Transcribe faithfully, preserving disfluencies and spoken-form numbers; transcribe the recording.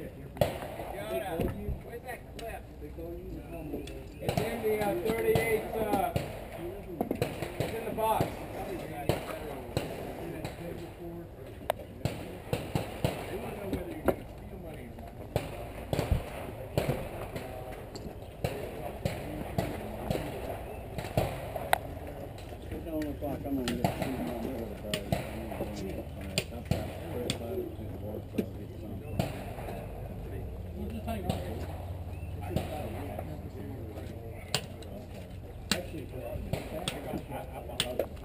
Where's that clip? It's in the uh, thirty-eight, uh, it's in the box. Come on, get the shoot in the middle of the bag. That's that first attitude to work, so it's something. You just hang on. Actually, I got